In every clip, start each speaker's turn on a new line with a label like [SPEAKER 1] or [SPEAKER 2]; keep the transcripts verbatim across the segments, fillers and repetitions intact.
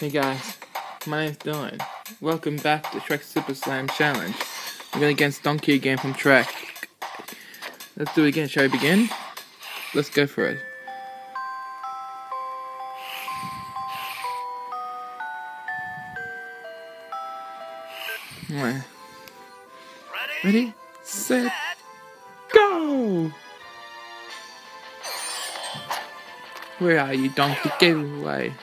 [SPEAKER 1] Hey guys, my name's Dylan. Welcome back to Shrek Super Slam Challenge. I'm going against Donkey again from Shrek. Let's do it again. Shall we begin? Let's go for it. Ready? Ready? Set, go! Where are you, Donkey? Get away.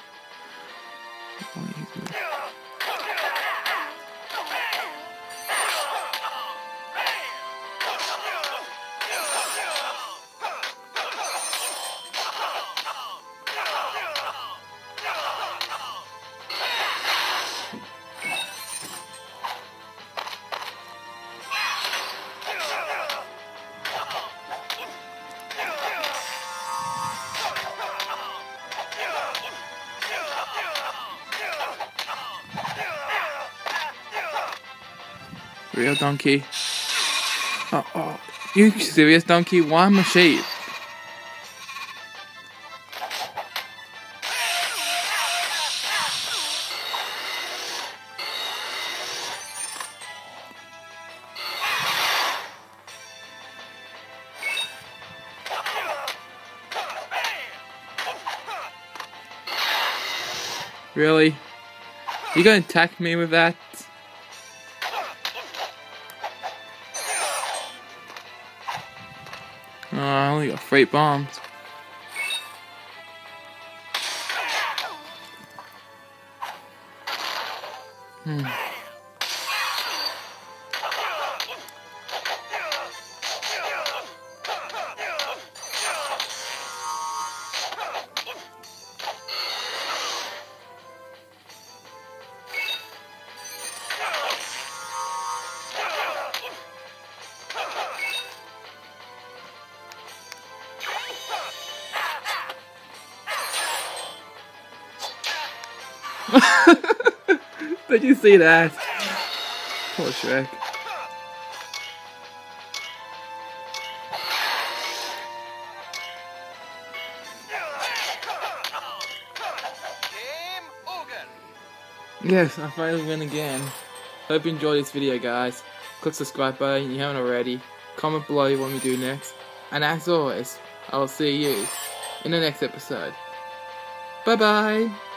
[SPEAKER 1] Real donkey. Oh, oh, you serious, donkey? Why am I sheep? Really? You gonna attack me with that? Oh, I only got freight bombs. Hmm. Did you see that? Poor Shrek. Yes, I finally win again. Hope you enjoyed this video, guys. Click subscribe button if you haven't already. Comment below what we do next. And as always, I will see you in the next episode. Bye bye!